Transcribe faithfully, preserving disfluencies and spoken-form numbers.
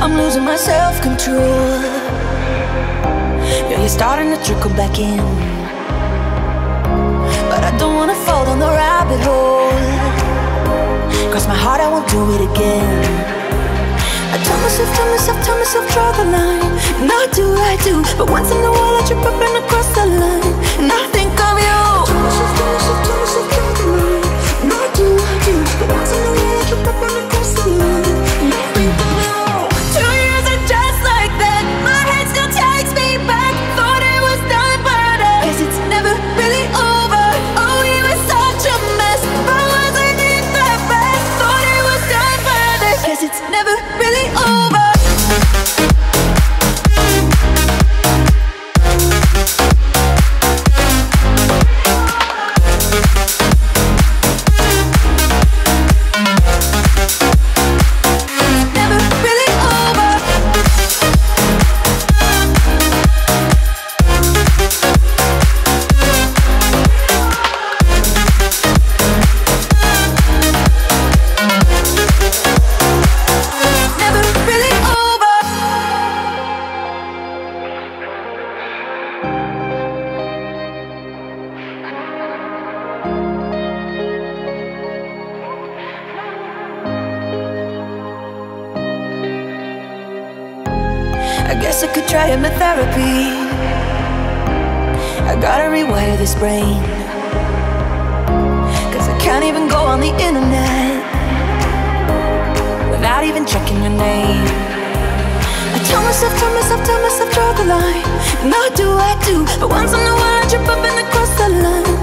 I'm losing my self-control. Yeah, you're starting to trickle back in, but I don't wanna fall down the rabbit hole. Cross my heart, I won't do it again. I tell myself, tell myself, tell myself, draw the line. And I do, I do, but once in a while I trip up and I cross the line. And I think of you. I tell myself, tell myself, tell myself, draw the line. And I do, I do, but once in a while I trip up and I cross the line. And I think of you. Two years are just like that. My head still takes me back. Thought it was done, but I guess it's never really over. Oh, we were such a mess, but wasn't it the best? Thought it was done, but I guess it's never really over. I guess I could try hypnotherapy. I gotta rewire this brain, cause I can't even go on the internet without even checking your name. I tell myself, tell myself, tell myself, draw the line. And I do, I do, but once in a while I trip up and I cross the line.